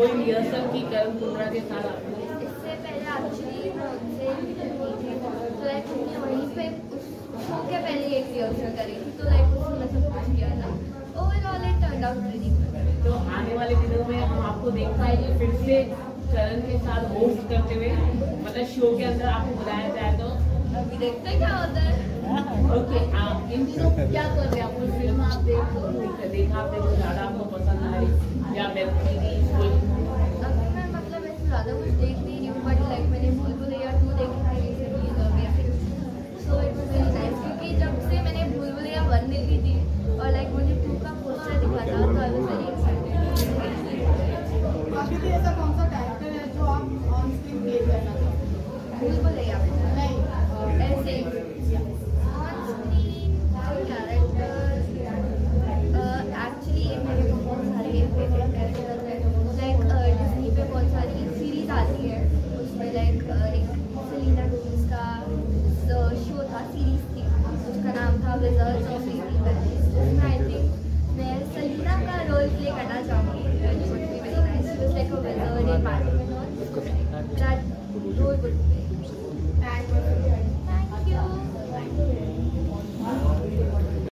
कोई रिहर्सल की करण कुंद्रा के साथ आपने? इससे पहले एक्चुअली मैं उनसे मिली थी, तो लाइक हमने वहीं पे उस शो के पहले एक रिहर्सल करी थी, तो लाइक उसमें सब कुछ किया था। Overall it turn out very good. तो आने वाले दिनों में हम आपको देख पाएंगे फिर से करण के साथ होस्ट करते हुए, मतलब शो के अंदर आपको बुलाया जाए तो? अभी देखते हैं क्या होता है। ओके, इन दिनों क्या कर रहे हैं आप? कोई फिल्म आप देखा आपने जो ज़्यादा आपको पसंद आई या वेब सीरीज कोई? अभी मैं मतलब ऐसे ज़्यादा कुछ देख नहीं